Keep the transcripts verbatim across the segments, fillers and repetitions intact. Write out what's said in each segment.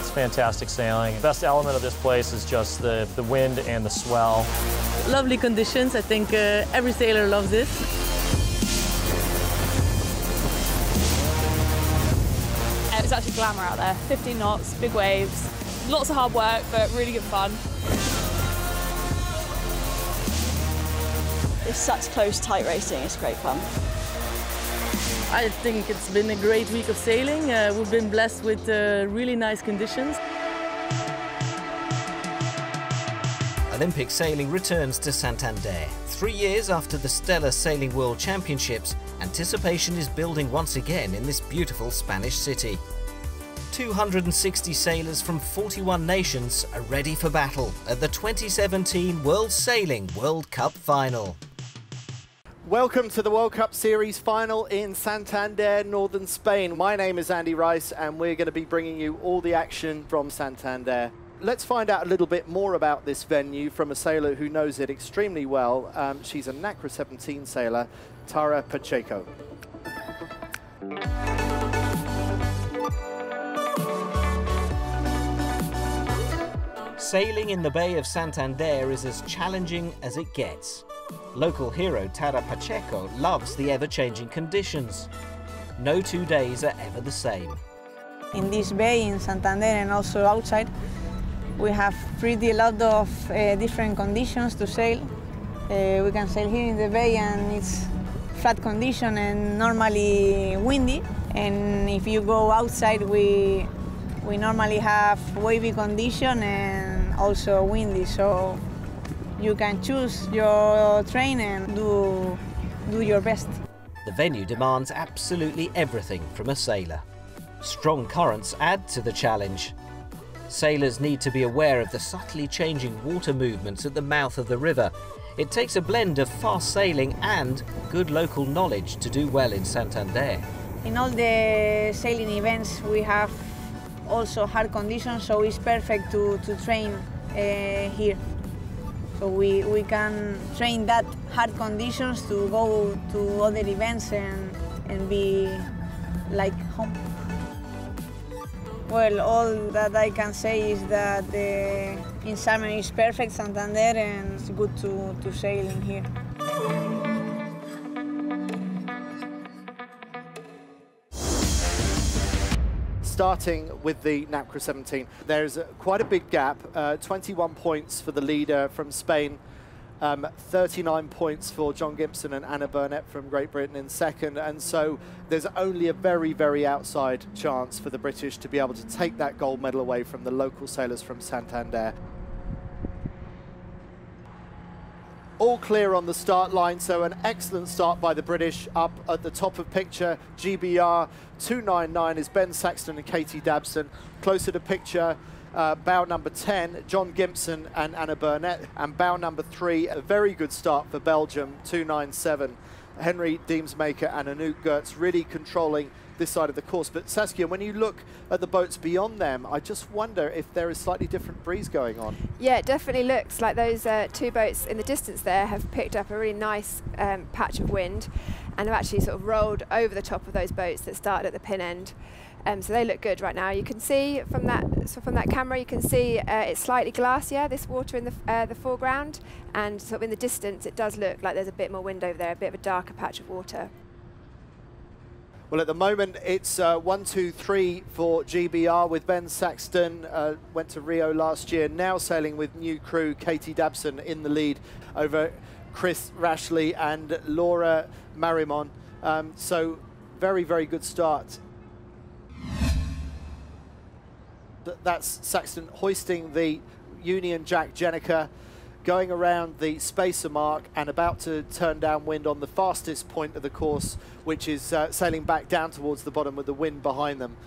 It's fantastic sailing. The best element of this place is just the, the wind and the swell. Lovely conditions. I think uh, every sailor loves it. Uh, it's actually glamour out there. fifteen knots, big waves, lots of hard work, but really good fun. It's such close, tight racing. It's great fun. I think it's been a great week of sailing. Uh, we've been blessed with uh, really nice conditions. Olympic sailing returns to Santander. Three years after the stellar Sailing World Championships, anticipation is building once again in this beautiful Spanish city. two hundred sixty sailors from forty-one nations are ready for battle at the twenty seventeen World Sailing World Cup Final. Welcome to the World Cup Series final in Santander, northern Spain. My name is Andy Rice and we're going to be bringing you all the action from Santander. Let's find out a little bit more about this venue from a sailor who knows it extremely well. Um, she's a NACRA seventeen sailor, Tara Pacheco. Sailing in the Bay of Santander is as challenging as it gets. Local hero Tara Pacheco loves the ever-changing conditions. No two days are ever the same. In this bay in Santander and also outside, we have pretty a lot of uh, different conditions to sail. Uh, we can sail here in the bay and it's flat condition and normally windy. And if you go outside, we we normally have wavy condition and also windy. So you can choose your train and do, do your best. The venue demands absolutely everything from a sailor. Strong currents add to the challenge. Sailors need to be aware of the subtly changing water movements at the mouth of the river. It takes a blend of fast sailing and good local knowledge to do well in Santander. In all the sailing events we have also hard conditions, so it's perfect to, to train uh, here. So we, we can train that hard conditions to go to other events and, and be like home. Well, all that I can say is that the, in summer is perfect Santander and it's good to, to sail in here. Starting with the NACRA seventeen, there's uh, quite a big gap, uh, twenty-one points for the leader from Spain, um, thirty-nine points for John Gibson and Anna Burnett from Great Britain in second, and so there's only a very, very outside chance for the British to be able to take that gold medal away from the local sailors from Santander. All clear on the start line, so an excellent start by the British. Up at the top of picture, G B R two nine nine is Ben Saxton and Katie Dabson. Closer to picture, uh, bow number ten, John Gibson and Anna Burnett. And bow number three, a very good start for Belgium, two nine seven. Henry Deemsmaker and Anouk Gertz really controlling this side of the course. But Saskia, when you look at the boats beyond them, I just wonder if there is slightly different breeze going on. Yeah, it definitely looks like those uh, two boats in the distance there have picked up a really nice um, patch of wind and have actually sort of rolled over the top of those boats that started at the pin end. Um, so they look good right now. You can see from that so from that camera, you can see uh, it's slightly glassier, this water in the, uh, the foreground, and sort of in the distance it does look like there's a bit more wind over there, a bit of a darker patch of water. Well, at the moment, it's uh, one, two, three for G B R with Ben Saxton, uh, went to Rio last year, now sailing with new crew, Katie Dabson in the lead over Chris Rashley and Laura Marimon. Um, so very, very good start. Th that's Saxton hoisting the Union Jack Jenica, going around the spacer mark and about to turn downwind on the fastest point of the course, which is uh, sailing back down towards the bottom with the wind behind them.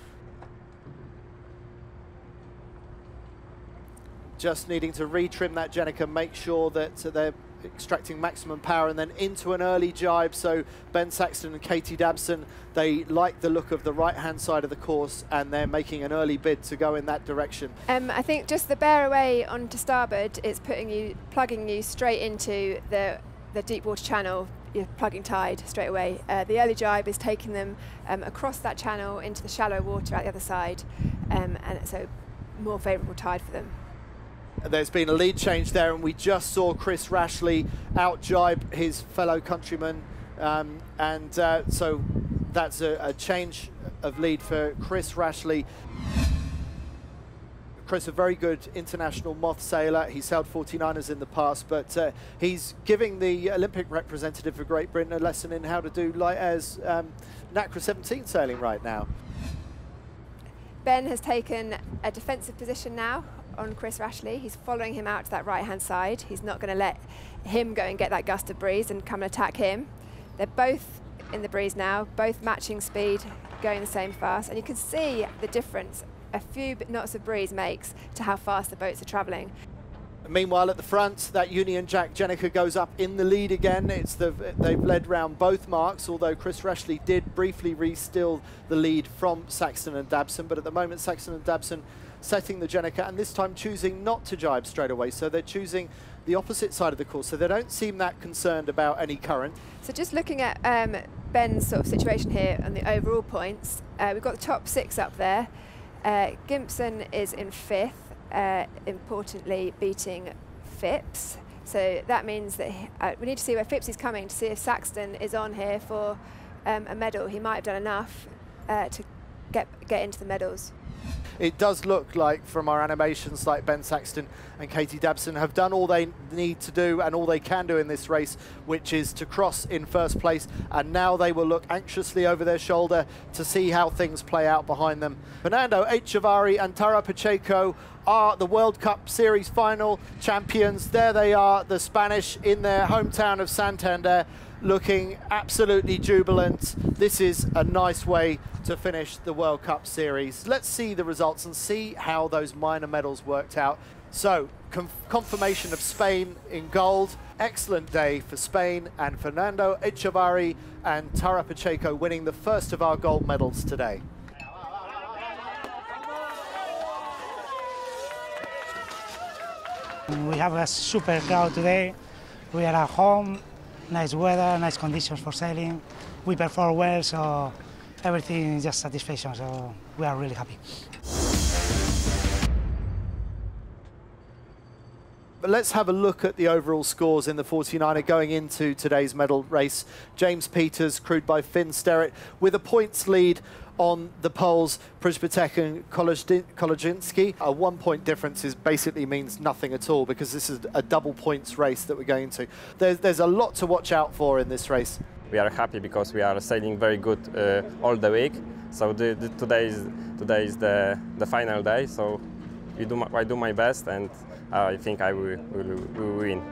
Just needing to retrim that Jenica, make sure that uh, they're extracting maximum power, and then into an early jibe. So Ben Saxton and Katie Dabson, they like the look of the right-hand side of the course, and they're making an early bid to go in that direction. Um, I think just the bear away onto starboard is putting you, plugging you straight into the the deep water channel you're plugging tide straight away. Uh, the early jibe is taking them um, across that channel into the shallow water at the other side, um, and so more favourable tide for them. There's been a lead change there, and we just saw Chris Rashley out jibe his fellow countryman, um, and uh, so that's a, a change of lead for Chris Rashley. Chris, a very good international moth sailor. He's sailed forty-niners in the past, but uh, he's giving the Olympic representative for Great Britain a lesson in how to do light airs um, NACRA seventeen sailing right now. Ben has taken a defensive position now on Chris Rashley. He's following him out to that right-hand side. He's not going to let him go and get that gust of breeze and come and attack him. They're both in the breeze now, both matching speed, going the same fast, and you can see the difference a few knots of breeze makes to how fast the boats are travelling. Meanwhile, at the front, that Union Jack Jenica goes up in the lead again. It's the, they've led round both marks, although Chris Rashley did briefly re-steal the lead from Saxton and Dabson, but at the moment Saxton and Dabson setting the Jenica, and this time choosing not to jibe straight away, so they're choosing the opposite side of the course, so they don't seem that concerned about any current. So just looking at um, Ben's sort of situation here and the overall points, uh, we've got the top six up there. Uh, Gimpson is in fifth, uh, importantly beating Phipps. So that means that he, uh, we need to see where Phipps is coming to see if Saxton is on here for um, a medal. He might have done enough uh, to get, get into the medals. It does look like, from our animations, like Ben Saxton and Katie Dabson have done all they need to do and all they can do in this race, which is to cross in first place, and now they will look anxiously over their shoulder to see how things play out behind them. Fernando Echevarri and Tara Pacheco are the World Cup Series final champions. There they are, the Spanish in their hometown of Santander, looking absolutely jubilant. This is a nice way to finish the World Cup Series. Let's see the results and see how those minor medals worked out. So, conf confirmation of Spain in gold. Excellent day for Spain, and Fernando Echevarri and Tara Pacheco winning the first of our gold medals today. We have a super crowd today. We are at home, nice weather, nice conditions for sailing. We perform well, so everything is just satisfaction, so we are really happy. But let's have a look at the overall scores in the forty-niner going into today's medal race. James Peters, crewed by Finn Sterrett, with a points lead on the poles. Przbytek and Kolodziński. A one-point difference is basically means nothing at all, because this is a double points race that we're going into. There's, there's a lot to watch out for in this race. We are happy because we are sailing very good uh, all the week. So the, the, today is today is the the final day. So we do my, I do my best, and I think I will, will, will win.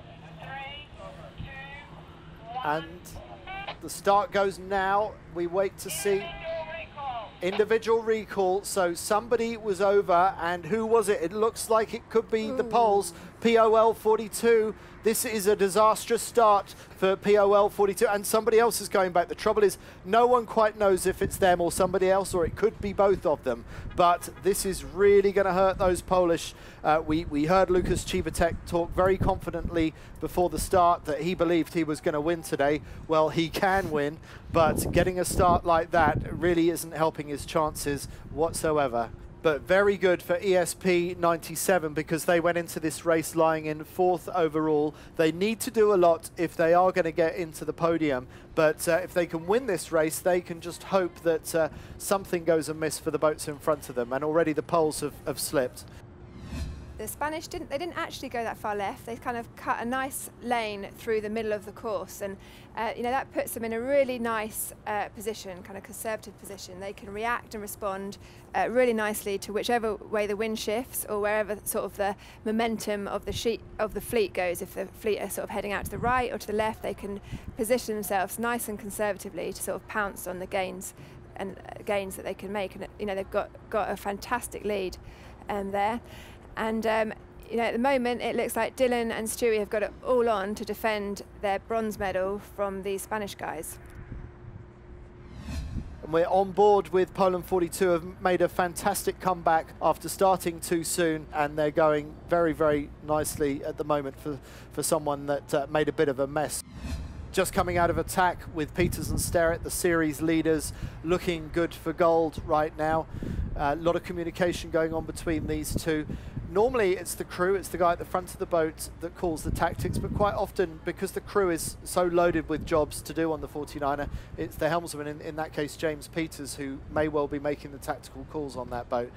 And the start goes now. We wait to see. Individual recall, so somebody was over, and who was it? It looks like it could be Ooh. the Poles, P O L forty-two. This is a disastrous start for P O L forty-two, and somebody else is going back. The trouble is, no one quite knows if it's them or somebody else, or it could be both of them. But this is really going to hurt those Polish. Uh, we, we heard Lukas Cibatek talk very confidently before the start that he believed he was going to win today. Well, he can win, but getting a start like that really isn't helping his chances whatsoever. But very good for E S P ninety-seven, because they went into this race lying in fourth overall. They need to do a lot if they are going to get into the podium. But uh, if they can win this race, they can just hope that uh, something goes amiss for the boats in front of them. And already the poles have, have slipped. The Spanish didn't, they didn't actually go that far left. They kind of cut a nice lane through the middle of the course, and uh, you know, that puts them in a really nice uh, position, kind of conservative position. They can react and respond uh, really nicely to whichever way the wind shifts, or wherever sort of the momentum of the sheet of the fleet goes. If the fleet are sort of heading out to the right or to the left, they can position themselves nice and conservatively to sort of pounce on the gains and uh, gains that they can make. And you know, they've got got a fantastic lead um, there. And um, you know, at the moment, it looks like Dylan and Stewie have got it all on to defend their bronze medal from these Spanish guys. And we're on board with Poland forty-two, have made a fantastic comeback after starting too soon, and they're going very, very nicely at the moment for, for someone that uh, made a bit of a mess. just coming out of attack with Peters and Sterrett, the series leaders, looking good for gold right now. A uh, lot of communication going on between these two. Normally it's the crew, it's the guy at the front of the boat that calls the tactics, but quite often, because the crew is so loaded with jobs to do on the forty-niner, it's the helmsman, in, in that case James Peters, who may well be making the tactical calls on that boat.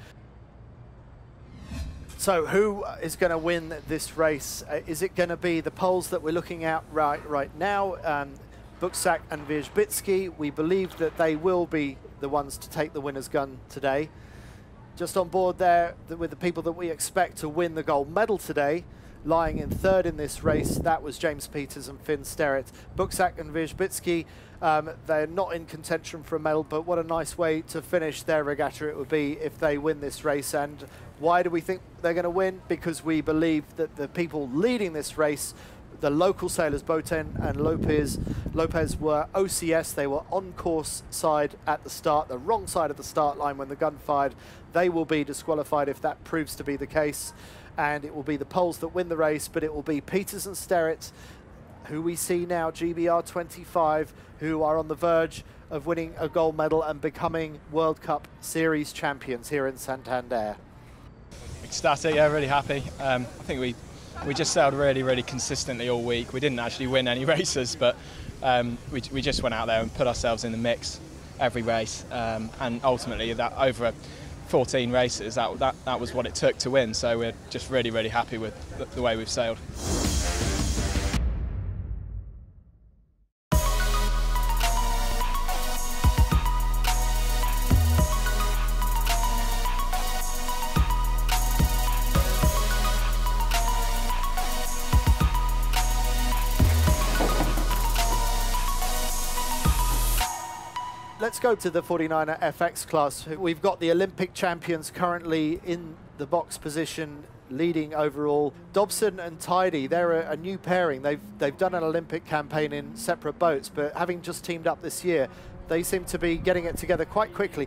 So who is going to win this race? Uh, is it going to be the poles that we're looking at right, right now? Um, Buksak and Wierzbicki, we believe that they will be the ones to take the winner's gun today. Just on board there with the people that we expect to win the gold medal today, lying in third in this race, that was James Peters and Finn Sterrett. Buksak and Wierzbicki, um, they're not in contention for a medal, but what a nice way to finish their regatta it would be if they win this race. And why do we think they're going to win? Because we believe that the people leading this race, the local sailors, Boten and Lopez, Lopez were O C S. They were on course side at the start, the wrong side of the start line when the gun fired. They will be disqualified if that proves to be the case. And it will be the poles that win the race, but it will be Peters and Sterrett, who we see now, G B R twenty-five, who are on the verge of winning a gold medal and becoming World Cup Series champions here in Santander. Ecstatic, yeah, really happy. Um, I think we we just sailed really, really consistently all week. We didn't actually win any races, but um, we, we just went out there and put ourselves in the mix every race. Um, and ultimately, that over fourteen races, that, that, that was what it took to win. So we're just really, really happy with the, the way we've sailed. Let's go to the forty-niner F X class. We've got the Olympic champions currently in the box position, leading overall. Dobson and Tidy, they're a, a new pairing. They've, they've done an Olympic campaign in separate boats, but having just teamed up this year, they seem to be getting it together quite quickly.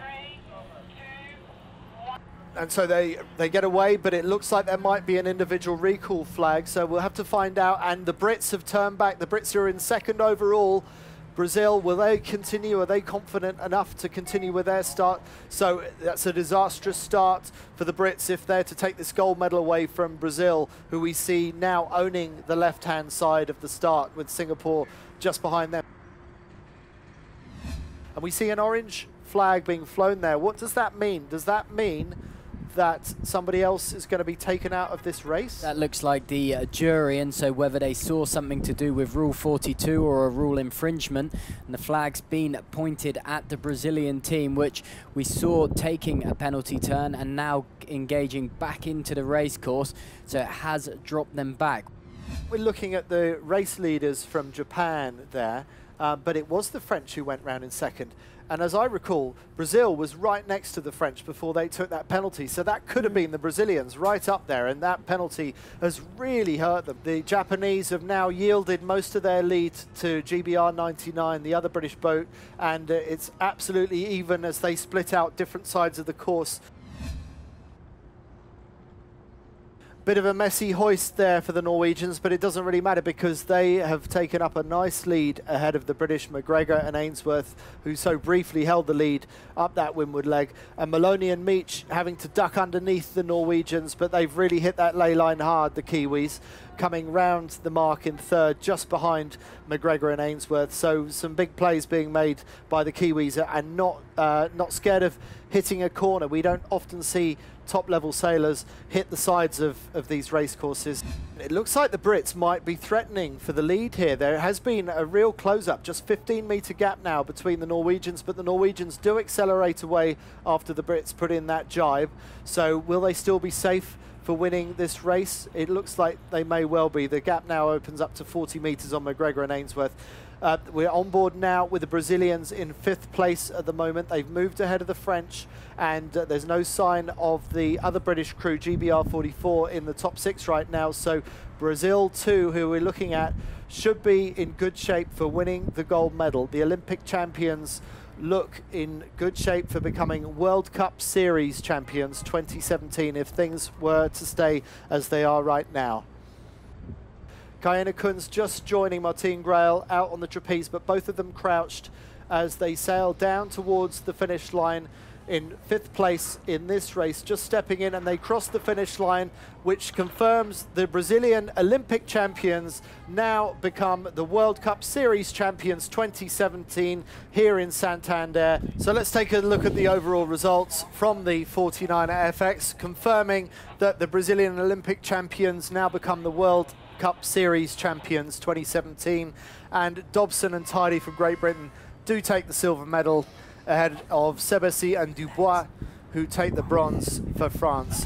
And so they, they get away, but it looks like there might be an individual recall flag, so we'll have to find out. And the Brits have turned back. The Brits are in second overall. Brazil, will they continue? Are they confident enough to continue with their start? So that's a disastrous start for the Brits if they're to take this gold medal away from Brazil, who we see now owning the left-hand side of the start with Singapore just behind them. And we see an orange flag being flown there. What does that mean? Does that mean that somebody else is going to be taken out of this race? That looks like the uh, jury, and so whether they saw something to do with Rule forty-two or a rule infringement, and the flag's been pointed at the Brazilian team, which we saw taking a penalty turn and now engaging back into the race course, so it has dropped them back. We're looking at the race leaders from Japan there, uh, but it was the French who went round in second. And as I recall, Brazil was right next to the French before they took that penalty. So that could have been the Brazilians right up there, and that penalty has really hurt them. The Japanese have now yielded most of their lead to G B R ninety-nine, the other British boat, and uh, it's absolutely even as they split out different sides of the course. Bit of a messy hoist there for the Norwegians, but it doesn't really matter because they have taken up a nice lead ahead of the British McGregor and Ainsworth, who so briefly held the lead up that windward leg. And Maloney and Meach having to duck underneath the Norwegians, but they've really hit that ley line hard, the Kiwis, coming round the mark in third, just behind McGregor and Ainsworth. So some big plays being made by the Kiwis, and not, uh, not scared of hitting a corner. We don't often see top-level sailors hit the sides of, of these race courses. It looks like the Brits might be threatening for the lead here. There has been a real close-up, just fifteen metre gap now between the Norwegians, but the Norwegians do accelerate away after the Brits put in that jibe. So will they still be safe for winning this race? It looks like they may well be. The gap now opens up to forty metres on McGregor and Ainsworth. Uh, we're on board now with the Brazilians in fifth place at the moment. They've moved ahead of the French, and uh, there's no sign of the other British crew, G B R forty-four, in the top six right now. So Brazil too, who we're looking at, should be in good shape for winning the gold medal. The Olympic champions look in good shape for becoming World Cup Series champions twenty seventeen if things were to stay as they are right now. Kayena Kunz just joining Martine Grael out on the trapeze, but both of them crouched as they sail down towards the finish line in fifth place in this race, just stepping in, and they cross the finish line, which confirms the Brazilian Olympic champions now become the World Cup Series champions twenty seventeen here in Santander. So let's take a look at the overall results from the forty-niner F X, confirming that the Brazilian Olympic champions now become the World Cup Series champions twenty seventeen, and Dobson and Tidy from Great Britain do take the silver medal, ahead of Sebesi and Dubois, who take the bronze for France.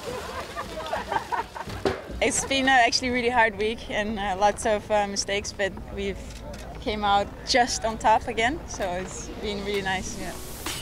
It's been uh, actually a really hard week and uh, lots of uh, mistakes, but we've came out just on top again, so it's been really nice. Yeah.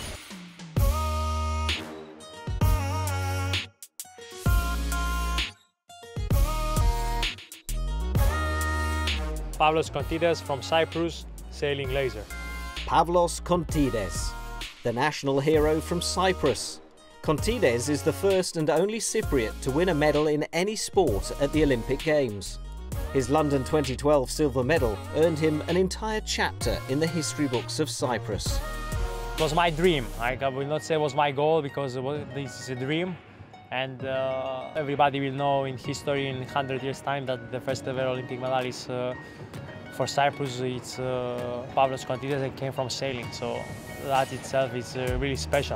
Pavlos Kontides from Cyprus, sailing laser. Pavlos Kontides, the national hero from Cyprus. Kontides is the first and only Cypriot to win a medal in any sport at the Olympic Games. His London twenty twelve silver medal earned him an entire chapter in the history books of Cyprus. It was my dream. I will not say it was my goal, because this is a dream. And uh, everybody will know in history in one hundred years' time that the first ever Olympic medal is uh, for Cyprus. It's uh, Pavlos Kontides, that came from sailing, so that itself is uh, really special.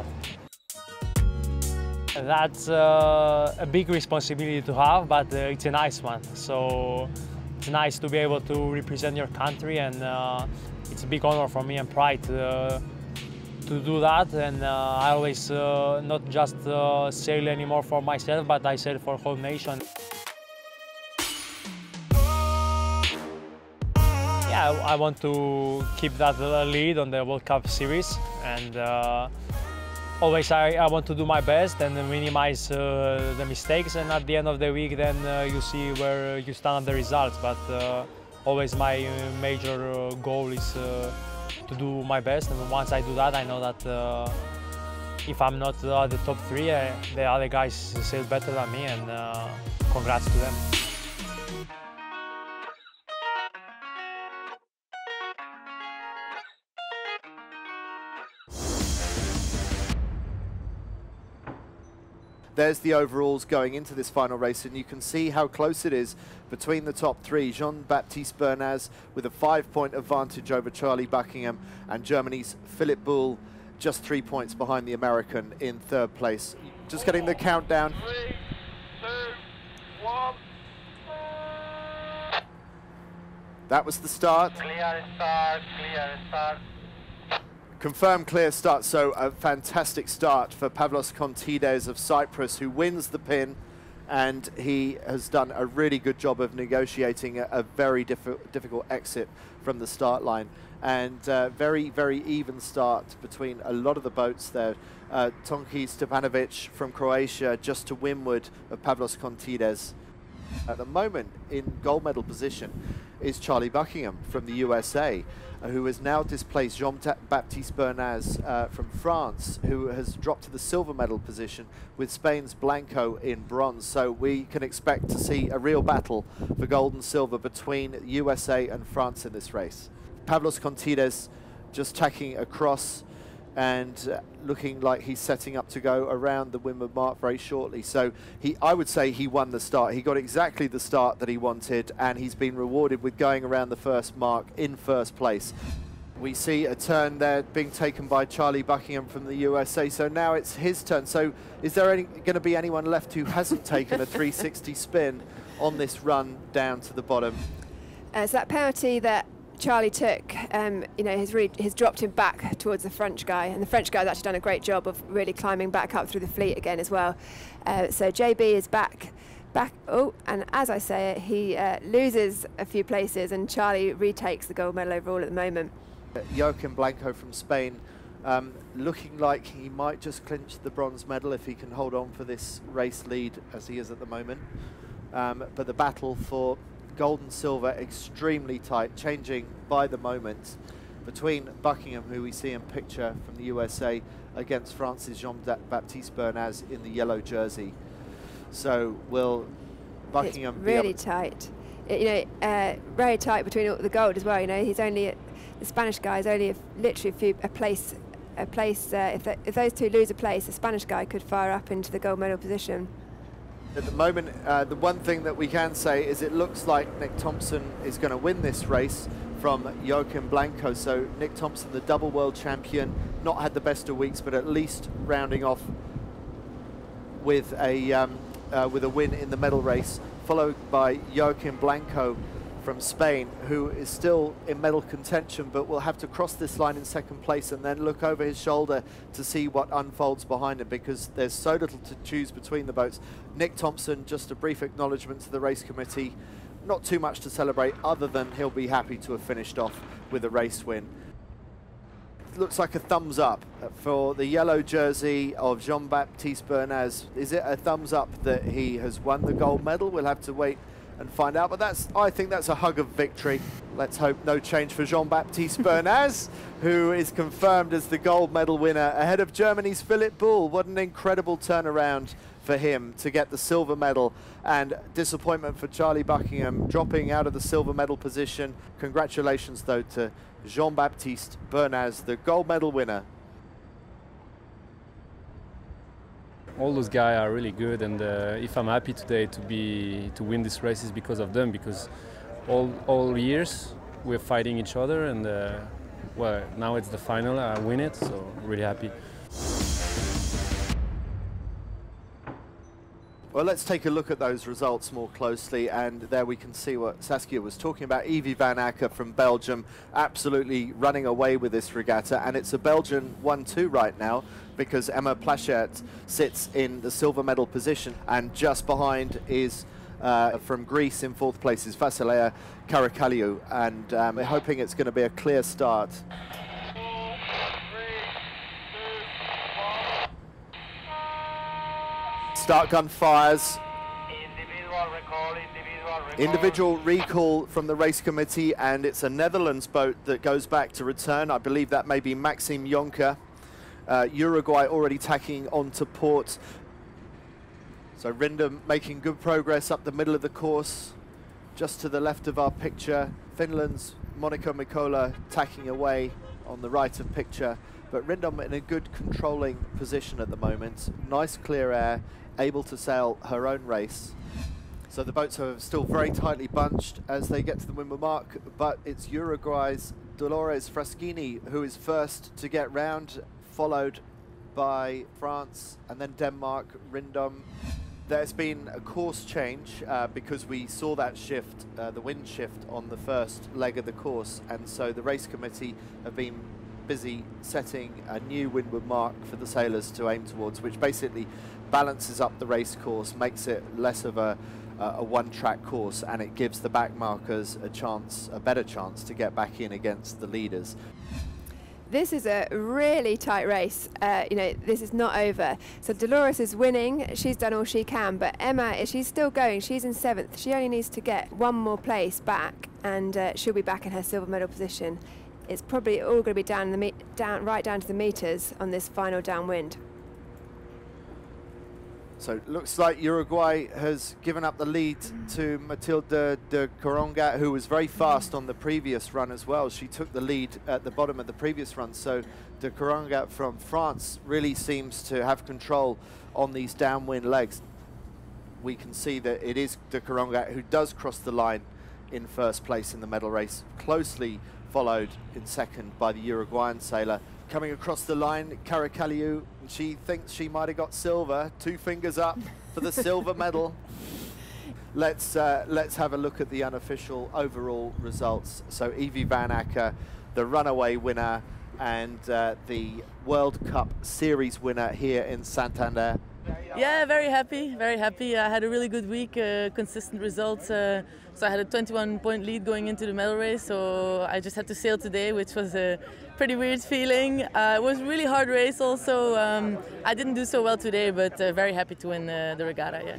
That's uh, a big responsibility to have, but uh, it's a nice one. So it's nice to be able to represent your country, and uh, it's a big honor for me and pride uh, to do that. And uh, I always uh, not just uh, sail anymore for myself, but I sail for the whole nation. Yeah, I want to keep that lead on the World Cup Series, and uh, always I, I want to do my best and minimize uh, the mistakes, and at the end of the week then uh, you see where you stand on the results. But uh, always my uh, major uh, goal is uh, to do my best, and once I do that, I know that uh, if I'm not uh, the top three, uh, the other guys sail better than me, and uh, congrats to them. There's the overalls going into this final race, and you can see how close it is between the top three. Jean-Baptiste Bernaz with a five-point advantage over Charlie Buckingham, and Germany's Philipp Buhl just three points behind the American in third place. Just getting the countdown. Three, two, one. That was the start. Clear start, clear start. Confirmed clear start, so a fantastic start for Pavlos Kontides of Cyprus, who wins the pin, and he has done a really good job of negotiating a, a very diffi difficult exit from the start line. And uh, very, very even start between a lot of the boats there. Uh, Tonki Stepanovic from Croatia just to windward of Pavlos Kontides. At the moment, in gold medal position is Charlie Buckingham from the U S A, uh, who has now displaced Jean-Baptiste Bernaz uh, from France, who has dropped to the silver medal position with Spain's Blanco in bronze. So we can expect to see a real battle for gold and silver between U S A and France in this race. Pavlos Kontides just tacking across and uh, looking like he's setting up to go around the windward mark very shortly. So he, I would say he won the start. He got exactly the start that he wanted, and he's been rewarded with going around the first mark in first place. We see a turn there being taken by Charlie Buckingham from the U S A, so now it's his turn. So is there going to be anyone left who hasn't taken a three sixty spin on this run down to the bottom? Uh, so that penalty that Charlie took, um, you know, has really has dropped him back towards the French guy, and the French guy's actually done a great job of really climbing back up through the fleet again as well. Uh, so J B is back, back. Oh, and as I say it, he uh, loses a few places, and Charlie retakes the gold medal overall at the moment. Joaquim Blanco from Spain, um, looking like he might just clinch the bronze medal if he can hold on for this race lead as he is at the moment. Um, but the battle for gold and silver extremely tight, changing by the moment between Buckingham, who we see in picture from the U S A, against France's Jean-Baptiste Bernaz in the yellow jersey. So will Buckingham it's be really able tight. you know, uh, very tight between all the gold as well. You know, he's only the Spanish guy is only a, literally a, few, a place. A place. Uh, if, the, if those two lose a place, the Spanish guy could fire up into the gold medal position. At the moment, uh, the one thing that we can say is it looks like Nick Thompson is going to win this race from Joaquim Blanco. So Nick Thompson, the double world champion, not had the best of weeks, but at least rounding off with a um, uh, with a win in the medal race, followed by Joaquim Blanco from Spain, who is still in medal contention, but will have to cross this line in second place and then look over his shoulder to see what unfolds behind him, because there's so little to choose between the boats. Nick Thompson, just a brief acknowledgement to the race committee, not too much to celebrate other than he'll be happy to have finished off with a race win. Looks like a thumbs up for the yellow jersey of Jean-Baptiste Bernaz. Is it a thumbs up that he has won the gold medal? We'll have to wait and find out, but that's, I think that's a hug of victory. Let's hope no change for Jean-Baptiste Bernaz, who is confirmed as the gold medal winner ahead of Germany's Philipp Bull. What an incredible turnaround for him to get the silver medal, and disappointment for Charlie Buckingham dropping out of the silver medal position. Congratulations though to Jean-Baptiste Bernaz, the gold medal winner. All those guys are really good, and uh, if I'm happy today to be to win this race is because of them, because all all years we're fighting each other, and uh, well, now it's the final, I win it, so really happy. Well, let's take a look at those results more closely, and there we can see what Saskia was talking about. Evie Van Acker from Belgium absolutely running away with this regatta, and it's a Belgian one two right now, because Emma Plachert sits in the silver medal position, and just behind is uh, from Greece in fourth place is Vasilea Karakaliou, and um, we're hoping it's going to be a clear start. Start gun fires. Individual recall, individual recall. Individual recall from the race committee, and it's a Netherlands boat that goes back to return. I believe that may be Maxime Jonker. Uh, Uruguay already tacking onto port. So Rindam making good progress up the middle of the course. Just to the left of our picture, Finland's Monica Mikola tacking away on the right of picture. But Rindam in a good controlling position at the moment. Nice clear air, able to sail her own race. So the boats are still very tightly bunched as they get to the windward mark, but it's Uruguay's Dolores Fraschini who is first to get round, followed by France and then Denmark, Rindam. There's been a course change uh, because we saw that shift, uh, the wind shift on the first leg of the course, and so the race committee have been busy setting a new windward mark for the sailors to aim towards, which basically balances up the race course, makes it less of a, uh, a one-track course, and it gives the back markers a chance, a better chance to get back in against the leaders. This is a really tight race. Uh, you know, this is not over. So Dolores is winning. She's done all she can, but Emma, she's still going. She's in seventh. She only needs to get one more place back, and uh, she'll be back in her silver medal position. It's probably all going to be down, the me down, right down to the meters on this final downwind. So it looks like Uruguay has given up the lead to Mathilde de Corongat, who was very fast on the previous run as well. She took the lead at the bottom of the previous run. So de Corongat from France really seems to have control on these downwind legs. We can see that it is de Corongat who does cross the line in first place in the medal race, closely followed in second by the Uruguayan sailor. Coming across the line, Karakaliou, she thinks she might have got silver. Two fingers up for the silver medal. Let's uh, let's have a look at the unofficial overall results. So Evie Van Acker, the runaway winner and uh, the World Cup Series winner here in Santander. Yeah, very happy, very happy. I had a really good week, uh, consistent results. Uh, so I had a twenty-one point lead going into the medal race, so I just had to sail today, which was a pretty weird feeling. Uh, it was a really hard race also. Um, I didn't do so well today, but uh, very happy to win uh, the regatta, yeah.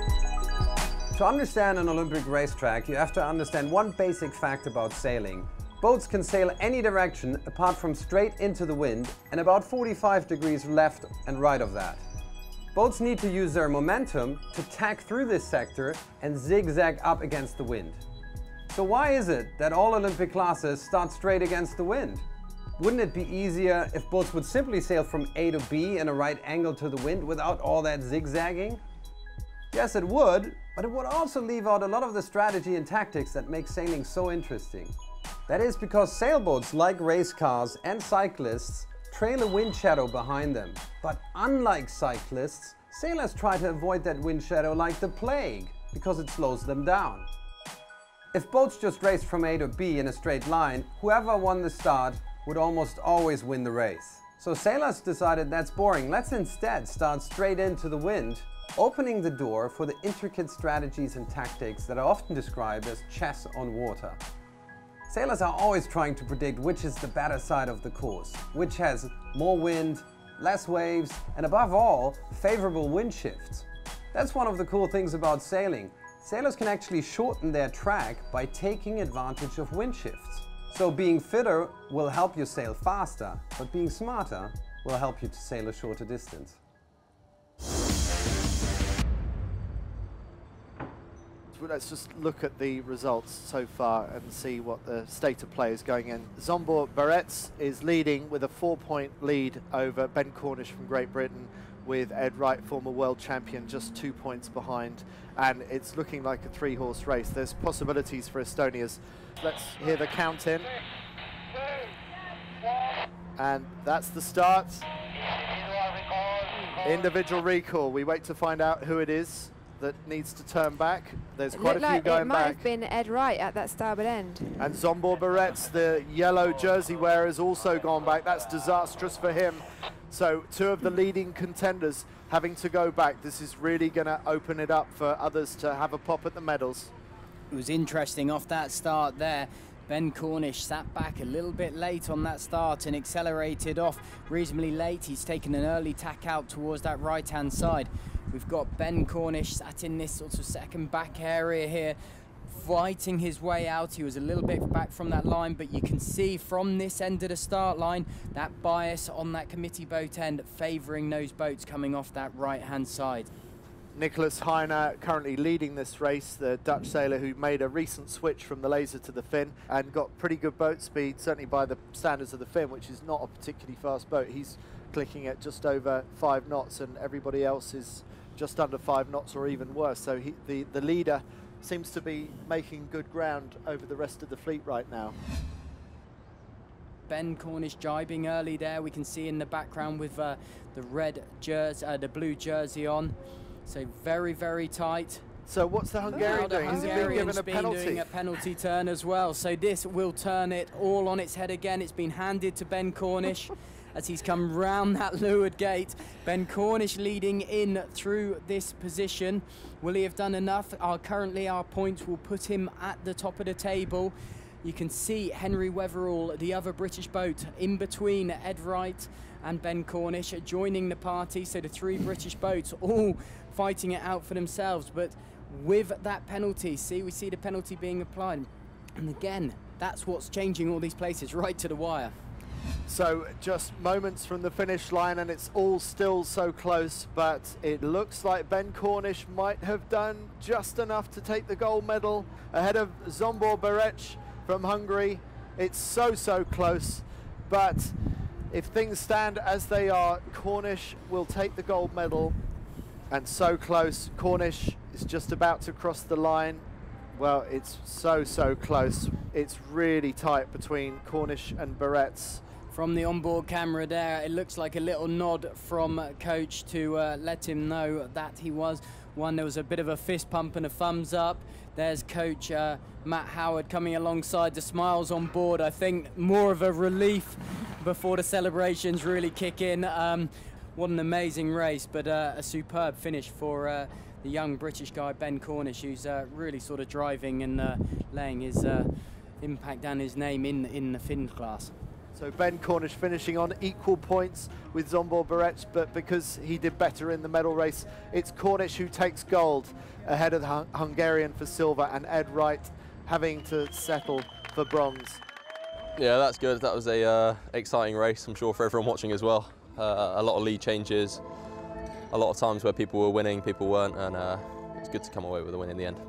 To understand an Olympic racetrack, you have to understand one basic fact about sailing. Boats can sail any direction apart from straight into the wind and about forty-five degrees left and right of that. Boats need to use their momentum to tack through this sector and zigzag up against the wind. So why is it that all Olympic classes start straight against the wind? Wouldn't it be easier if boats would simply sail from A to B in a right angle to the wind without all that zigzagging? Yes, it would, but it would also leave out a lot of the strategy and tactics that make sailing so interesting. That is because sailboats, like race cars and cyclists, trail a wind shadow behind them. But unlike cyclists, sailors try to avoid that wind shadow like the plague, because it slows them down. If boats just raced from A to B in a straight line, whoever won the start would almost always win the race. So sailors decided that's boring, let's instead start straight into the wind, opening the door for the intricate strategies and tactics that are often described as chess on water. Sailors are always trying to predict which is the better side of the course, which has more wind, less waves, and above all, favorable wind shifts. That's one of the cool things about sailing. Sailors can actually shorten their track by taking advantage of wind shifts. So being fitter will help you sail faster, but being smarter will help you to sail a shorter distance. Let's just look at the results so far and see what the state of play is going in. Zsombor Barretts is leading with a four-point lead over Ben Cornish from Great Britain, with Ed Wright, former world champion, just two points behind. And it's looking like a three-horse race. There's possibilities for Estonia's. Let's hear the count in. And that's the start. Individual recall. We wait to find out who it is that needs to turn back. There's It quite a looked few like going it might back. have been Ed Wright at that starboard end. And Zsombor Barretts, the yellow jersey wearer, has also gone back. That's disastrous for him. So two of the leading contenders having to go back. This is really going to open it up for others to have a pop at the medals. It was interesting off that start there. Ben Cornish sat back a little bit late on that start and accelerated off reasonably late. He's taken an early tack out towards that right-hand side. We've got Ben Cornish sat in this sort of second back area here, fighting his way out. He was a little bit back from that line, but you can see from this end of the start line, that bias on that committee boat end favouring those boats coming off that right-hand side. Nicholas Heine currently leading this race, the Dutch sailor who made a recent switch from the laser to the fin and got pretty good boat speed, certainly by the standards of the fin, which is not a particularly fast boat. He's clicking at just over five knots and everybody else is just under five knots or even worse. So he, the, the leader seems to be making good ground over the rest of the fleet right now. Ben Cornish jibing early there. We can see in the background with uh, the red jersey, uh, the blue jersey on. So very, very tight. So what's the Hungarian doing? Has he been given a penalty? Doing a penalty turn as well. So this will turn it all on its head again. It's been handed to Ben Cornish as he's come round that leeward gate. Ben Cornish leading in through this position. Will he have done enough? Our, currently our points will put him at the top of the table. You can see Henry Weatherall, the other British boat, in between Ed Wright and Ben Cornish, joining the party. So the three British boats all fighting it out for themselves, but with that penalty, see, we see the penalty being applied. And again, that's what's changing all these places, right to the wire. So just moments from the finish line and it's all still so close, but it looks like Ben Cornish might have done just enough to take the gold medal ahead of Zsombor Barretts from Hungary. It's so, so close, but if things stand as they are, Cornish will take the gold medal. And so close. Cornish is just about to cross the line. Well, it's so, so close. It's really tight between Cornish and Barretts. From the onboard camera there, it looks like a little nod from coach to uh, let him know that he was one. There was a bit of a fist pump and a thumbs up. There's coach uh, Matt Howard coming alongside, the smiles on board. I think more of a relief before the celebrations really kick in. Um, what an amazing race, but uh, a superb finish for uh, the young British guy Ben Cornish, who's uh, really sort of driving and uh, laying his uh, impact and his name in, in the Finn class. So Ben Cornish finishing on equal points with Zsombor Barretts, but because he did better in the medal race, it's Cornish who takes gold ahead of the Hun Hungarian for silver, and Ed Wright having to settle for bronze. Yeah, that's good. That was a uh, exciting race, I'm sure, for everyone watching as well. Uh, a lot of lead changes, a lot of times where people were winning, people weren't, and uh, it's good to come away with a win in the end.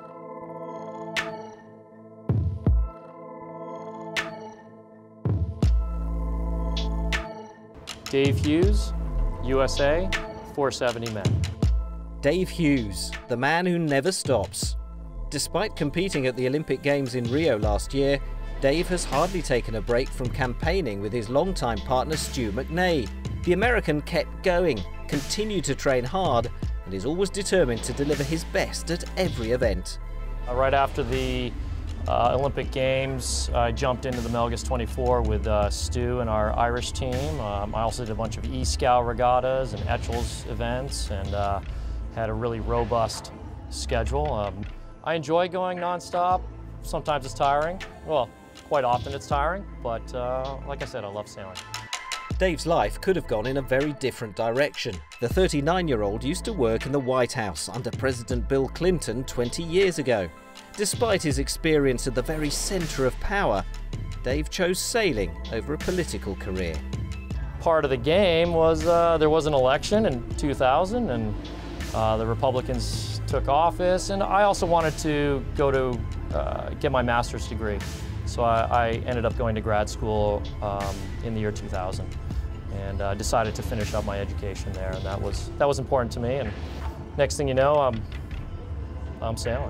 Dave Hughes, U S A, four seventy men. Dave Hughes, the man who never stops. Despite competing at the Olympic Games in Rio last year, Dave has hardly taken a break from campaigning with his longtime partner Stu McNay. The American kept going, continued to train hard, and is always determined to deliver his best at every event. Uh, right after the uh, Olympic Games, I jumped into the Melgus twenty-four with uh, Stu and our Irish team. Um, I also did a bunch of E-Scow regattas and Etchells events, and uh, had a really robust schedule. Um, I enjoy going nonstop. Sometimes it's tiring. Well, quite often it's tiring, but uh, like I said, I love sailing. Dave's life could have gone in a very different direction. The thirty-nine-year-old used to work in the White House under President Bill Clinton twenty years ago. Despite his experience at the very centre of power, Dave chose sailing over a political career. Part of the game was uh, there was an election in two thousand, and uh, the Republicans took office, and I also wanted to go to uh, get my master's degree. So I, I ended up going to grad school um, in the year two thousand, and uh, decided to finish up my education there, and that was that was important to me. And next thing you know, I'm I'm sailing.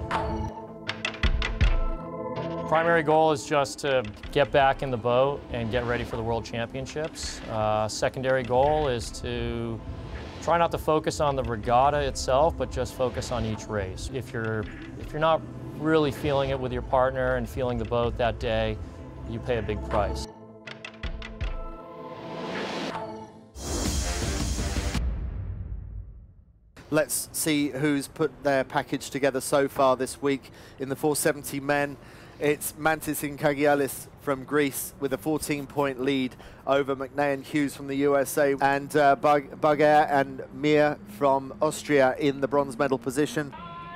Primary goal is just to get back in the boat and get ready for the World Championships. Uh, secondary goal is to try not to focus on the regatta itself, but just focus on each race. If you're if you're not really feeling it with your partner and feeling the boat that day, you pay a big price. Let's see who's put their package together so far this week in the four seventy men. It's Mantis Inkagialis from Greece with a fourteen point lead over McNay and Hughes from the U S A, and uh, Barguer and Mir from Austria in the bronze medal position.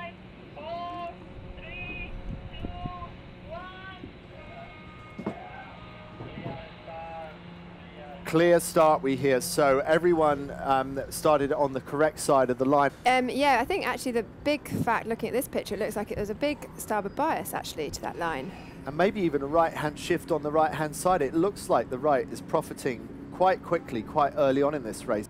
Clear start we hear, so everyone um, started on the correct side of the line. Um, yeah, I think actually the big fact, looking at this picture, it looks like it was a big starboard bias actually to that line. And maybe even a right-hand shift on the right-hand side. It looks like the right is profiting quite quickly, quite early on in this race.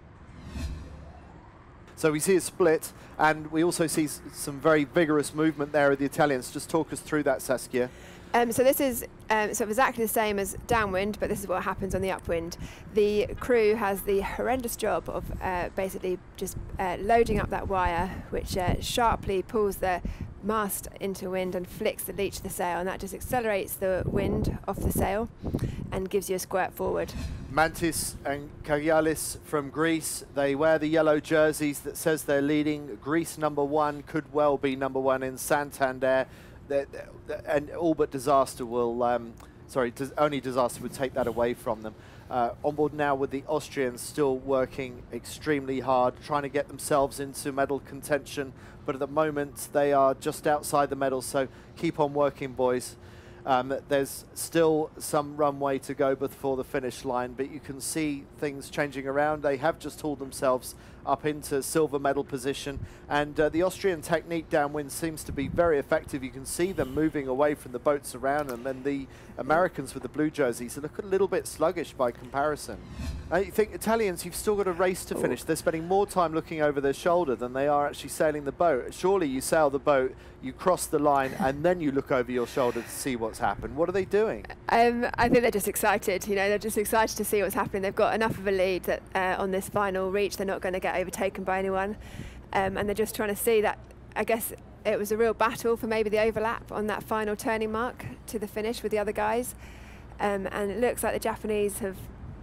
So we see a split, and we also see s some very vigorous movement there of the Italians. Just talk us through that, Saskia. Um, so this is um, sort of exactly the same as downwind, but this is what happens on the upwind. The crew has the horrendous job of uh, basically just uh, loading up that wire, which uh, sharply pulls the mast into wind and flicks the leech to the sail, and that just accelerates the wind off the sail and gives you a squirt forward. Mantis and Kagialis from Greece, they wear the yellow jerseys that says they're leading. Greece number one, could well be number one in Santander. They're, they're, and all but disaster will, um, sorry, dis only disaster would take that away from them. Uh, on board now with the Austrians, still working extremely hard, trying to get themselves into medal contention, but at the moment they are just outside the medals, so keep on working, boys. Um, there's still some runway to go before the finish line, but you can see things changing around. They have just hauled themselves up into silver medal position, and uh, the Austrian technique downwind seems to be very effective. You can see them moving away from the boats around them, and the Americans with the blue jerseys look a little bit sluggish by comparison. I think Italians, you've still got a race to finish. They're spending more time looking over their shoulder than they are actually sailing the boat. Surely you sail the boat, you cross the line, and then you look over your shoulder to see what's happened. What are they doing? Um, I think they're just excited. You know, they're just excited to see what's happening. They've got enough of a lead that uh, on this final reach, they're not going to get overtaken by anyone, um, and they're just trying to see that. I guess it was a real battle for maybe the overlap on that final turning mark to the finish with the other guys, um, and it looks like the Japanese have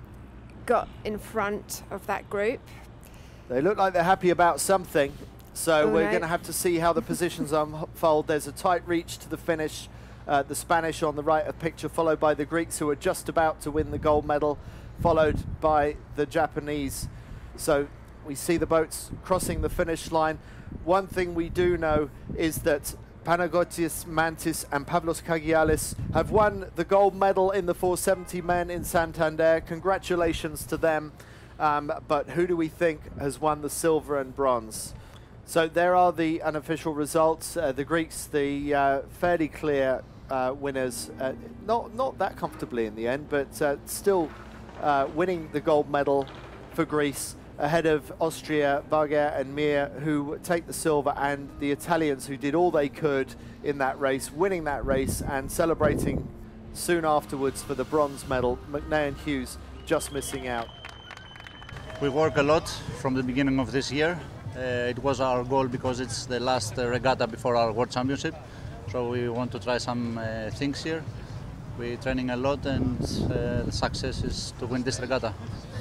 got in front of that group. They look like they're happy about something, so All we're right. going to have to see how the positions unfold. There's a tight reach to the finish. Uh, the Spanish on the right of picture, followed by the Greeks, who are just about to win the gold medal, followed by the Japanese. So we see the boats crossing the finish line. One thing we do know is that Panagotis Mantis and Pavlos Kagialis have won the gold medal in the four seventy men in Santander. Congratulations to them. Um, but who do we think has won the silver and bronze? So there are the unofficial results. Uh, the Greeks, the uh, fairly clear uh, winners, uh, not, not that comfortably in the end, but uh, still uh, winning the gold medal for Greece, ahead of Austria, Barger and Mir, who take the silver, and the Italians, who did all they could in that race, winning that race and celebrating soon afterwards for the bronze medal. McNay and Hughes just missing out. We work a lot from the beginning of this year. Uh, it was our goal because it's the last uh, regatta before our World Championship. So we want to try some uh, things here. We're training a lot, and uh, the success is to win this regatta.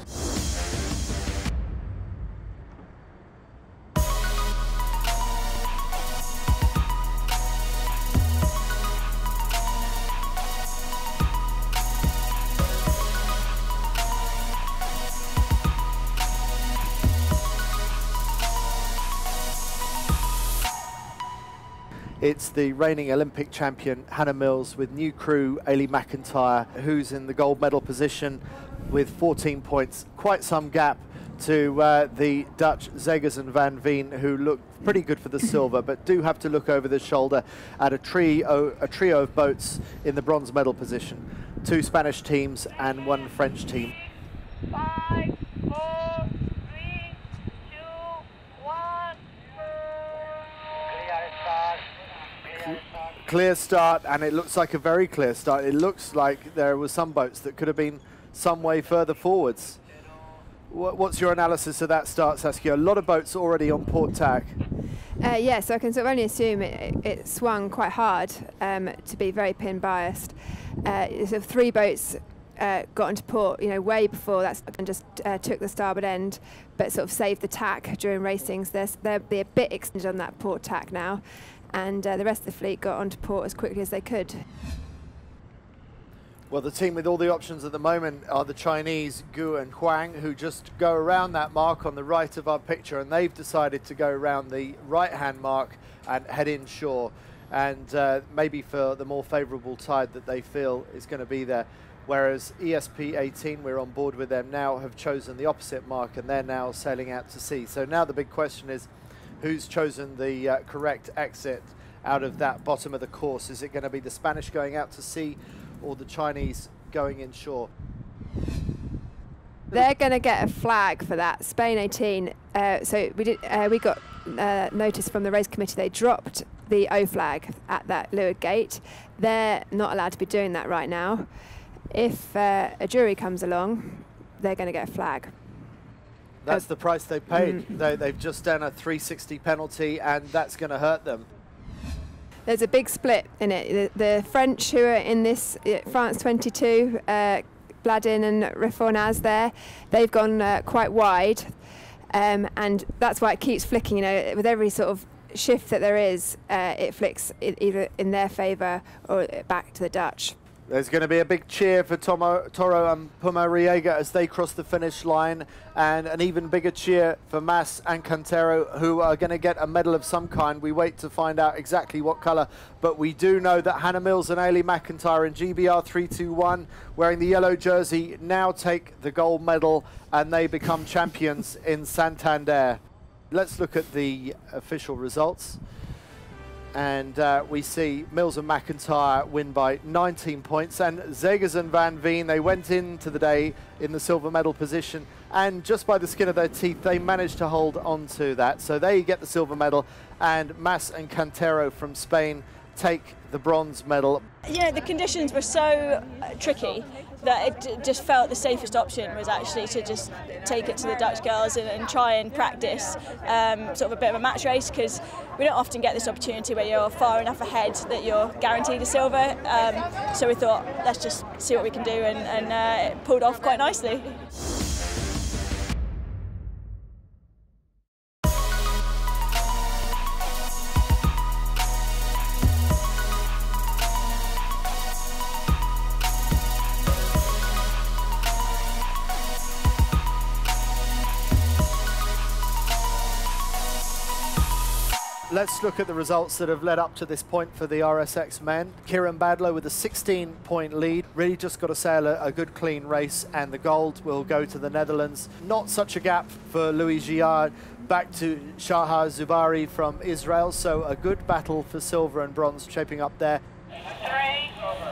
It's the reigning Olympic champion Hannah Mills with new crew Ailey McIntyre, who's in the gold medal position with fourteen points. Quite some gap to uh, the Dutch Zegers and Van Veen, who look pretty good for the silver, but do have to look over the shoulder at a trio, a trio of boats in the bronze medal position. Two Spanish teams and one French team. Five, four, three, two, one. Clear start. Clear start, and it looks like a very clear start. It looks like there were some boats that could have been some way further forwards. What's your analysis of that start, Saskia? A lot of boats already on port tack. Uh, yeah, so I can sort of only assume it, it swung quite hard um, to be very pin biased. Uh, sort of three boats uh, got into port, you know, way before that, and just uh, took the starboard end, but sort of saved the tack during racings. They're, they'll be a bit extended on that port tack now, and uh, the rest of the fleet got onto port as quickly as they could. Well, the team with all the options at the moment are the Chinese Gu and Huang, who just go around that mark on the right of our picture, and they've decided to go around the right-hand mark and head inshore, and uh, maybe for the more favourable tide that they feel is going to be there. Whereas E S P eighteen, we're on board with them now, have chosen the opposite mark, and they're now sailing out to sea. So now the big question is, who's chosen the uh, correct exit out of that bottom of the course? Is it going to be the Spanish going out to sea, or the Chinese going inshore? They're going to get a flag for that. Spain eighteen. Uh, so we did. Uh, we got uh, notice from the race committee. They dropped the O flag at that leeward gate. They're not allowed to be doing that right now. If uh, a jury comes along, they're going to get a flag. That's uh, the price they paid. Mm. They, they've just done a three sixty penalty, and that's going to hurt them. There's a big split in it. The, the French who are in this, uh, France twenty-two, uh, Bladin and Refornaz there, they've gone uh, quite wide, um, and that's why it keeps flicking. You know, with every sort of shift that there is, uh, it flicks either in their favour or back to the Dutch. There's going to be a big cheer for Tomo, Toro and Pumariega as they cross the finish line, and an even bigger cheer for Mas and Cantero, who are going to get a medal of some kind. We wait to find out exactly what colour, but we do know that Hannah Mills and Ailey McIntyre in G B R three two one, wearing the yellow jersey, now take the gold medal, and they become champions in Santander. Let's look at the official results. And uh, we see Mills and McIntyre win by nineteen points, and Zegers and Van Veen, they went into the day in the silver medal position, and just by the skin of their teeth they managed to hold on to that. So they get the silver medal, and Mas and Cantero from Spain take the bronze medal. You know, the conditions were so uh, tricky that it just felt the safest option was actually to just take it to the Dutch girls and, and try and practice um, sort of a bit of a match race, because we don't often get this opportunity where you're far enough ahead that you're guaranteed a silver. Um, so we thought, let's just see what we can do, and, and uh, it pulled off quite nicely. Let's look at the results that have led up to this point for the R S X men. Kieran Badlow with a sixteen point lead, really just got to sail a, a good clean race, and the gold will go to the Netherlands. Not such a gap for Louis Giard, back to Shahar Zubari from Israel, so a good battle for silver and bronze shaping up there. Three,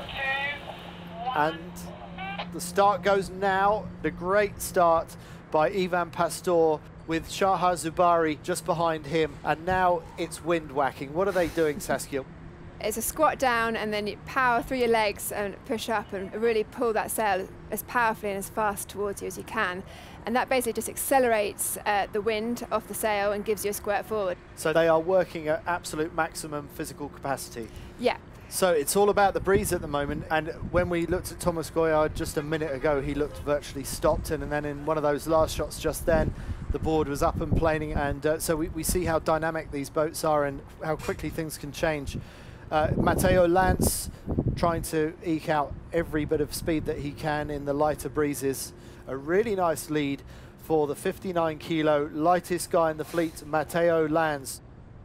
two, and the start goes now. The great start by Ivan Pastor, with Shahar Zubari just behind him, and now it's wind whacking. What are they doing, Saskia? It's a squat down and then you power through your legs and push up and really pull that sail as powerfully and as fast towards you as you can. And that basically just accelerates uh, the wind off the sail and gives you a squirt forward. So they are working at absolute maximum physical capacity. Yeah. So it's all about the breeze at the moment, and when we looked at Thomas Goyard just a minute ago, he looked virtually stopped, and, and then in one of those last shots just then, the board was up and planing, and uh, so we, we see how dynamic these boats are and how quickly things can change. Uh, Matteo Lance trying to eke out every bit of speed that he can in the lighter breezes. A really nice lead for the fifty-nine kilo lightest guy in the fleet, Matteo Lance.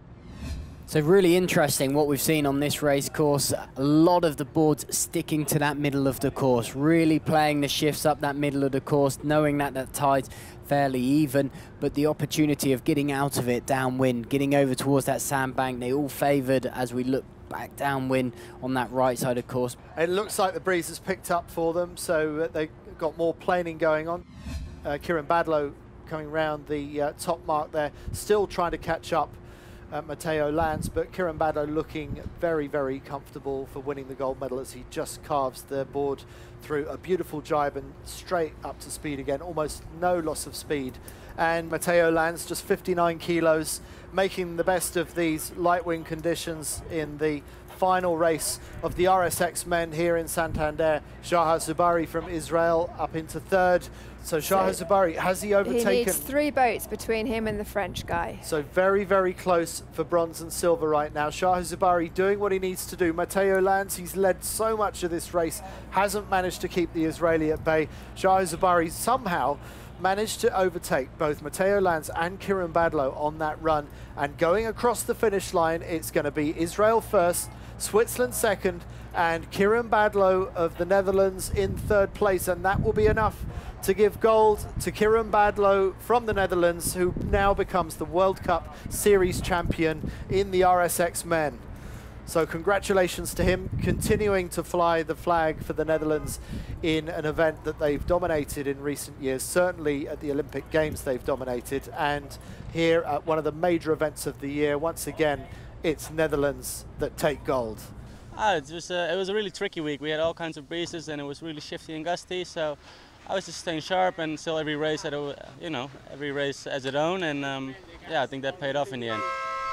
So really interesting what we've seen on this race course. A lot of the boards sticking to that middle of the course, really playing the shifts up that middle of the course, knowing that that tide's fairly even, but the opportunity of getting out of it downwind, getting over towards that sandbank, they all favoured as we look back downwind on that right side of course. It looks like the breeze has picked up for them, so they've got more planing going on. Uh, Kieran Badlow coming round the uh, top mark there, still trying to catch up Uh, Matteo Lance, but Kieran Badlow looking very, very comfortable for winning the gold medal as he just carves the board through a beautiful jibe and straight up to speed again, almost no loss of speed. And Matteo Lance, just fifty-nine kilos, making the best of these light wind conditions in the final race of the R S X men here in Santander. Shahar Zubari from Israel up into third. So Shahar so Zubari, has he overtaken? He needs three boats between him and the French guy. So very, very close for bronze and silver right now. Shahar Zubari doing what he needs to do. Matteo Lance, he's led so much of this race, hasn't managed to keep the Israeli at bay. Shahar Zubari somehow managed to overtake both Matteo Lance and Kieran Badlow on that run. And going across the finish line, it's going to be Israel first, Switzerland second, and Kieran Badlow of the Netherlands in third place. And that will be enough to give gold to Kieran Badlow from the Netherlands, who now becomes the World Cup Series champion in the R S X men. So congratulations to him, continuing to fly the flag for the Netherlands in an event that they've dominated in recent years. Certainly at the Olympic Games they've dominated, and here at one of the major events of the year, once again, it's Netherlands that take gold. Ah, it was a, it was a really tricky week. We had all kinds of breezes and it was really shifty and gusty, so I was just staying sharp, and still every race had a, you know, every race has its own, and um, yeah, I think that paid off in the end.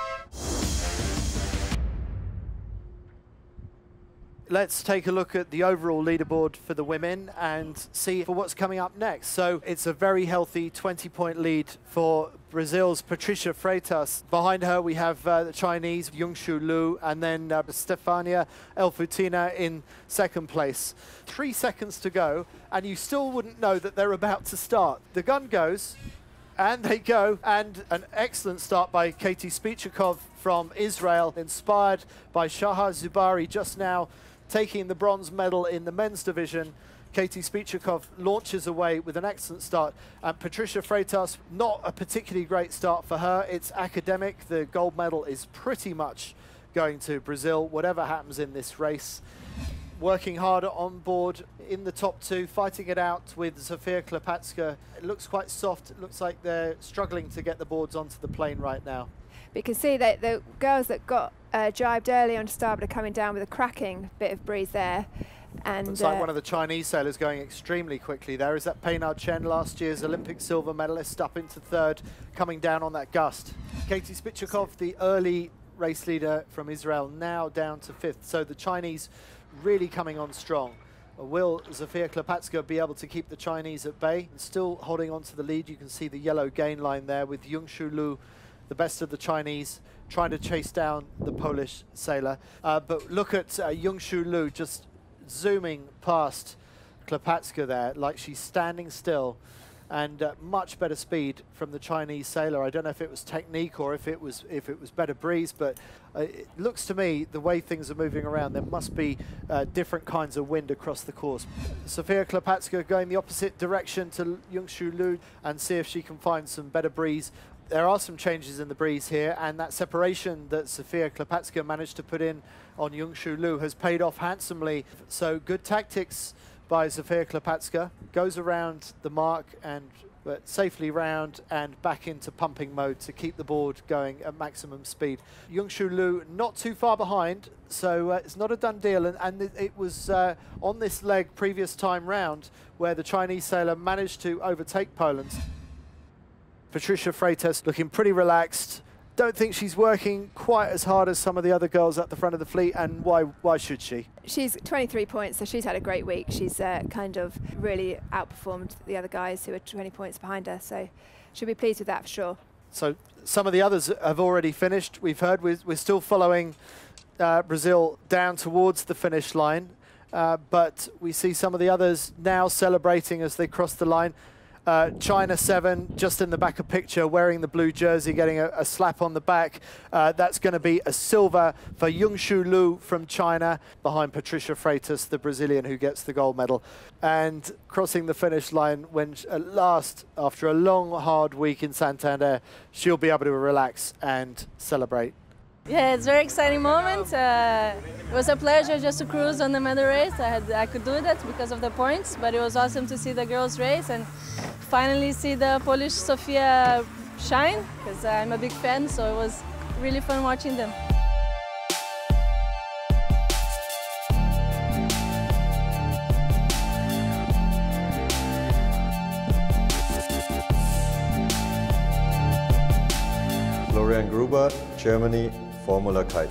Let's take a look at the overall leaderboard for the women and see for what's coming up next. So it's a very healthy twenty point lead for Brazil's Patricia Freitas. Behind her we have uh, the Chinese Yungshu Lu, and then uh, Stefania Elfutina in second place. Three seconds to go and you still wouldn't know that they're about to start. The gun goes and they go, and an excellent start by Katie Spichakov from Israel, inspired by Shahar Zubari just now taking the bronze medal in the men's division. Katie Spichakov launches away with an excellent start. And Patricia Freitas, not a particularly great start for her. It's academic. The gold medal is pretty much going to Brazil, whatever happens in this race. Working harder on board in the top two, fighting it out with Zofia Klepatska. It looks quite soft. It looks like they're struggling to get the boards onto the plane right now. We can see that the girls that got uh, jibed early on starboard are coming down with a cracking bit of breeze there. And looks like uh, one of the Chinese sailors going extremely quickly there. Is that Pei Na Chen, last year's Olympic silver medalist, up into third, coming down on that gust. Katie Spichakov, the early race leader from Israel, now down to fifth. So the Chinese really coming on strong. Will Zofia Klepatska be able to keep the Chinese at bay? And still holding on to the lead. You can see the yellow gain line there with Yungshu Lu, the best of the Chinese, trying to chase down the Polish sailor. Uh, but look at uh, Yungshu Lu just zooming past Klepatska there, like she's standing still. and uh, much better speed from the Chinese sailor. I don't know if it was technique or if it was if it was better breeze, but uh, it looks to me the way things are moving around, there must be uh, different kinds of wind across the course. Sofia Klepatska going the opposite direction to Yungshu Liu and see if she can find some better breeze. There are some changes in the breeze here, and that separation that Sofia Klepatska managed to put in on Yungshu Liu has paid off handsomely. So good tactics by Sofia Klepatska, goes around the mark and but safely round and back into pumping mode to keep the board going at maximum speed. Yungshu Liu not too far behind, so uh, it's not a done deal, and, and it, it was uh, on this leg previous time round where the Chinese sailor managed to overtake Poland. Patricia Freitas looking pretty relaxed. Don't think she's working quite as hard as some of the other girls at the front of the fleet, and why why should she? She's twenty-three points, so she's had a great week. She's uh, kind of really outperformed the other guys who are twenty points behind her, so she'll be pleased with that for sure. So some of the others have already finished. We've heard we're, we're still following uh, Brazil down towards the finish line, uh, but we see some of the others now celebrating as they cross the line. Uh, China seven, just in the back of picture, wearing the blue jersey, getting a, a slap on the back. Uh, that's going to be a silver for Yungshu Liu from China, behind Patricia Freitas, the Brazilian who gets the gold medal. And crossing the finish line when at last, after a long, hard week in Santander, she'll be able to relax and celebrate. Yeah, it's a very exciting moment. Uh, it was a pleasure just to cruise on the medal race. I, had, I could do that because of the points, but it was awesome to see the girls race and finally see the Polish Sofia shine, because I'm a big fan, so it was really fun watching them. Florian Gruber, Germany, Formula Kite.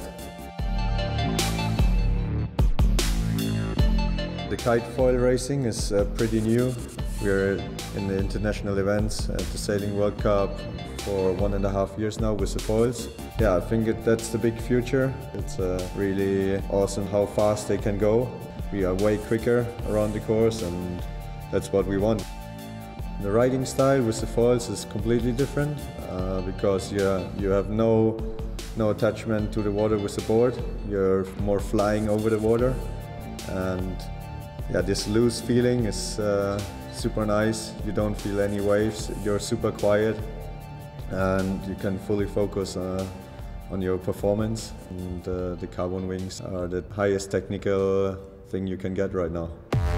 The kite foil racing is uh, pretty new. We're in the international events at the Sailing World Cup for one and a half years now with the foils. Yeah, I think it, that's the big future. It's uh, really awesome how fast they can go. We are way quicker around the course, and that's what we want. The riding style with the foils is completely different uh, because you, you have no, no attachment to the water with the board. You're more flying over the water, and yeah, this loose feeling is uh, super nice. You don't feel any waves, you're super quiet, and you can fully focus uh, on your performance. And uh, the carbon wings are the highest technical thing you can get right now.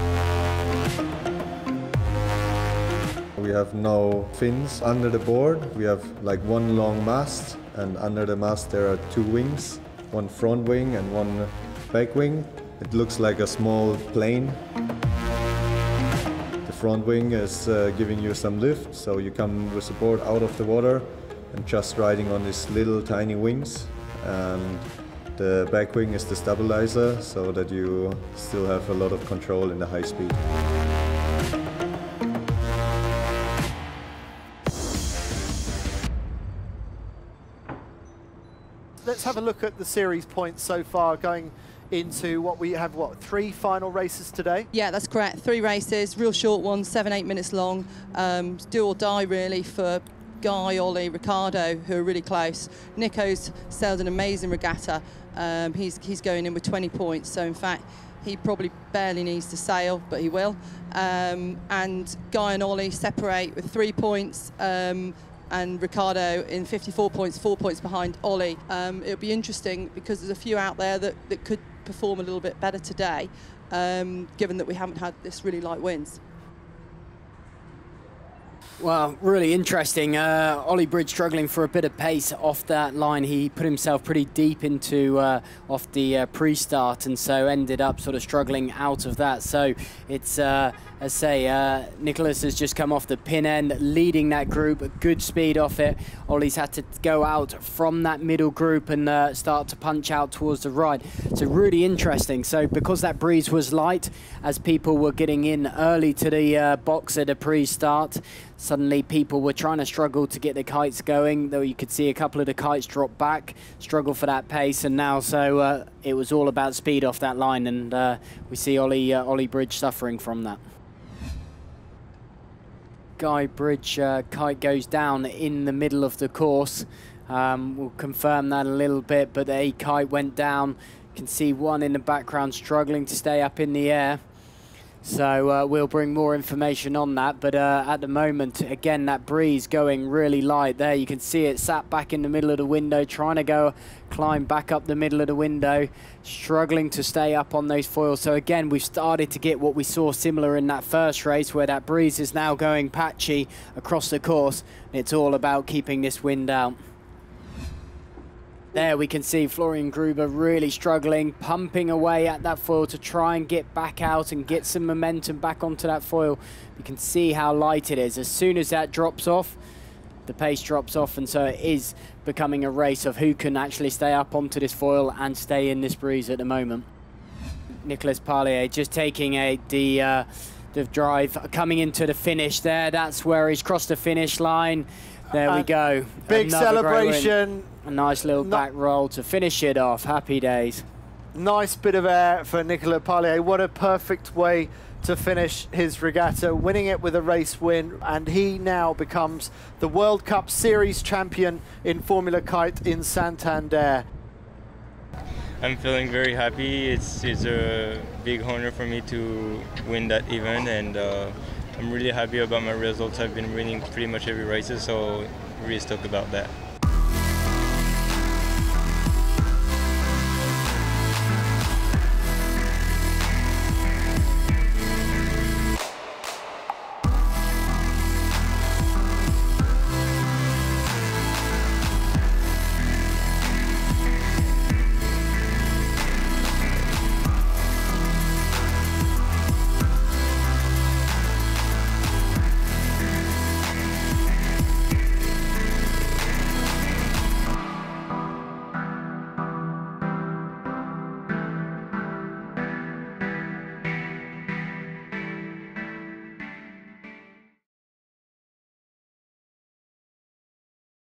We have no fins under the board. We have like one long mast, and under the mast there are two wings, one front wing and one back wing. It looks like a small plane. The front wing is uh, giving you some lift, so you come with the board out of the water and just riding on these little tiny wings. And the back wing is the stabilizer, so that you still have a lot of control in the high speed. Let's have a look at the series points so far, going into what we have, what, three final races today? Yeah, that's correct. Three races, real short ones, seven, eight minutes long. Um, do or die, really, for Guy, Ollie, Ricardo, who are really close. Nico's sailed an amazing regatta. Um, he's, he's going in with twenty points, so in fact, he probably barely needs to sail, but he will. Um, and Guy and Ollie separate with three points. Um, and Ricardo in fifty-four points, four points behind Ollie. Um, it'll be interesting because there's a few out there that, that could perform a little bit better today, um, given that we haven't had this really light winds. Well, really interesting. Uh, Ollie Bridge struggling for a bit of pace off that line. He put himself pretty deep into uh, off the uh, pre-start, and so ended up sort of struggling out of that. So it's, uh, as I say, uh, Nicholas has just come off the pin end, leading that group, good speed off it. Ollie's had to go out from that middle group and uh, start to punch out towards the right. So really interesting. So because that breeze was light, as people were getting in early to the uh, box at a pre-start, suddenly people were trying to struggle to get the kites going, though you could see a couple of the kites drop back, struggle for that pace, and now so uh, it was all about speed off that line, and uh, we see Ollie, uh, Ollie Bridge suffering from that. Guy Bridge uh, kite goes down in the middle of the course. Um, we'll confirm that a little bit, but a kite went down. You can see one in the background struggling to stay up in the air. So uh, we'll bring more information on that, but uh, at the moment, again, that breeze going really light there. You can see it sat back in the middle of the window, trying to go climb back up the middle of the window, struggling to stay up on those foils. So again, we've started to get what we saw similar in that first race, where that breeze is now going patchy across the course. It's all about keeping this wind out. There we can see Florian Gruber really struggling, pumping away at that foil to try and get back out and get some momentum back onto that foil. You can see how light it is. As soon as that drops off, the pace drops off, and so it is becoming a race of who can actually stay up onto this foil and stay in this breeze at the moment. Nicolas Parlier just taking a the, uh, the drive, coming into the finish there. That's where he's crossed the finish line. There we go. Big Another celebration. A nice little no back roll to finish it off. Happy days. Nice bit of air for Nicolas Parlier. What a perfect way to finish his regatta, winning it with a race win, and he now becomes the World Cup Series champion in Formula Kite in Santander. I'm feeling very happy. It's, it's a big honor for me to win that event, and uh, I'm really happy about my results. I've been winning pretty much every race, so I'm really stoked about that.